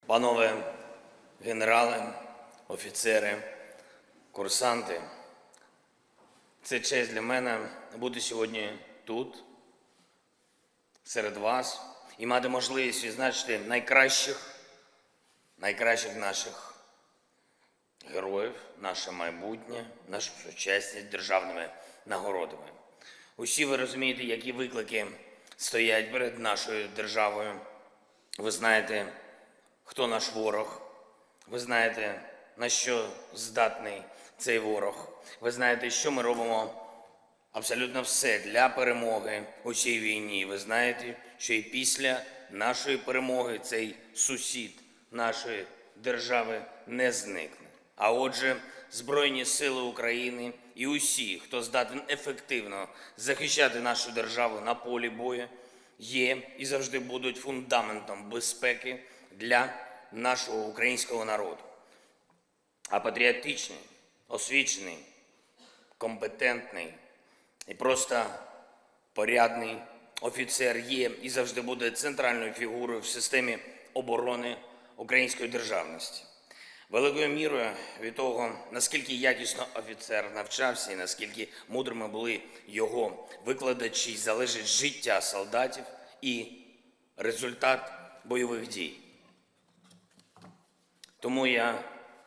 Панове генерали, офіцери, курсанти, це честь для мене бути сьогодні тут, серед вас, і мати можливість відзначити найкращих наших героїв, наше майбутнє, нашу сучасність державними нагородами. Усі ви розумієте, які виклики стоять перед нашою державою. Ви знаєте, хто наш ворог. Ви знаєте, на що здатний цей ворог. Ви знаєте, що ми робимо абсолютно все для перемоги у цій війні. Ви знаєте, що і після нашої перемоги цей сусід нашої держави не зникне. А отже, Збройні Сили України і усі, хто здатен ефективно захищати нашу державу на полі бою, є і завжди будуть фундаментом безпеки для нашого українського народу. А патріотичний, освічений, компетентний і просто порядний офіцер є і завжди буде центральною фігурою в системі оборони української державності. Великою мірою від того, наскільки якісно офіцер навчався і наскільки мудрими були його викладачі, залежить життя солдатів і результат бойових дій. Тому я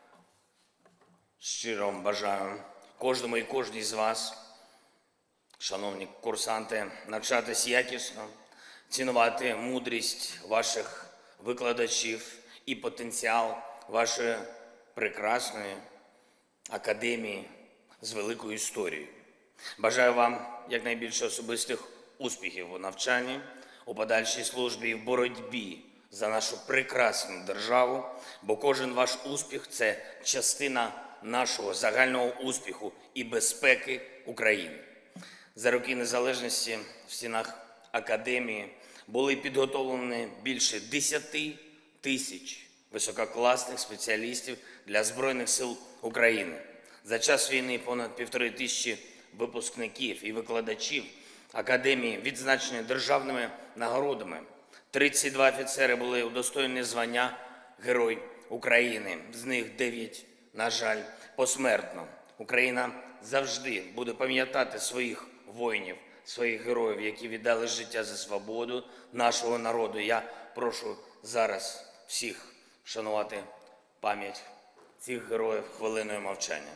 щиро бажаю кожному і кожній з вас, шановні курсанти, навчатись якісно, цінувати мудрість ваших викладачів і потенціал вашої прекрасної академії з великою історією. Бажаю вам якнайбільше особистих успіхів у навчанні, у подальшій службі і в боротьбі за нашу прекрасну державу, бо кожен ваш успіх – це частина нашого загального успіху і безпеки України. За роки незалежності в стінах академії були підготовлені більше 10 тисяч висококласних спеціалістів для Збройних сил України. За час війни понад 1500 випускників і викладачів академії відзначені державними нагородами. 32 офіцери були удостоєні звання Герой України, з них 9, на жаль, посмертно. Україна завжди буде пам'ятати своїх воїнів, своїх героїв, які віддали життя за свободу нашого народу. Я прошу зараз всіх вшанувати пам'ять цих героїв хвилиною мовчання.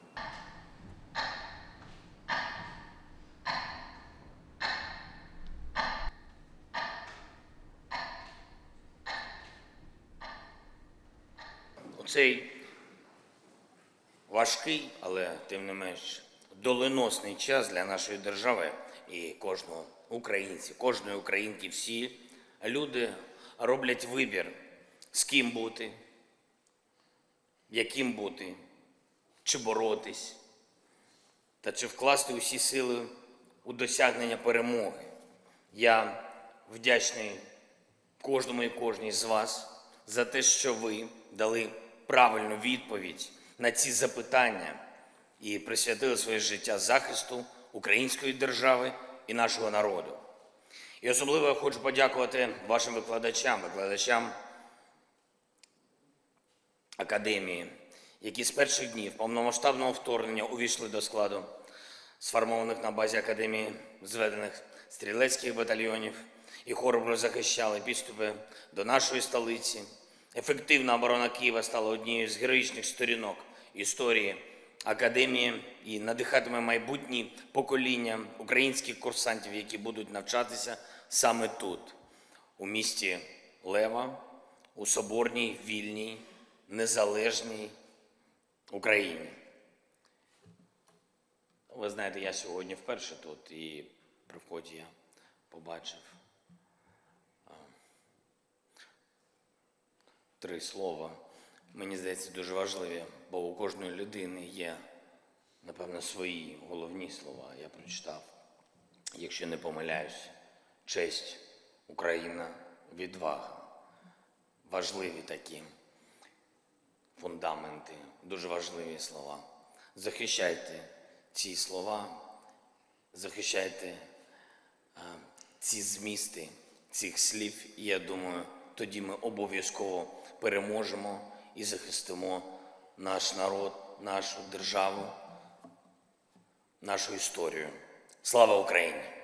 У цей важкий, але тим не менш доленосний час для нашої держави і кожного українця, кожної українки, всі люди роблять вибір, з ким бути, яким бути, чи боротись, та чи вкласти усі сили у досягнення перемоги. Я вдячний кожному і кожній з вас за те, що ви дали правильну відповідь на ці запитання і присвятили своє життя захисту української держави і нашого народу. І особливо я хочу подякувати вашим викладачам академії, які з перших днів повномасштабного вторгнення увійшли до складу сформованих на базі академії зведених стрілецьких батальйонів і хоробро захищали підступи до нашої столиці. Ефективна оборона Києва стала однією з героїчних сторінок історії академії і надихатиме майбутні покоління українських курсантів, які будуть навчатися саме тут, у місті Лева, у соборній, вільній, незалежній Україні. Ви знаєте, я сьогодні вперше тут, і при вході я побачив 3 слова. Мені здається, дуже важливі, бо у кожної людини є, напевно, свої головні слова. Я прочитав, якщо не помиляюсь, честь, Україна, відвага. Важливі такі фундаменти, дуже важливі слова. Захищайте ці слова, захищайте ці змісти цих слів, і я думаю, тоді ми обов'язково переможемо і захистимо наш народ, нашу державу, нашу історію. Слава Україні!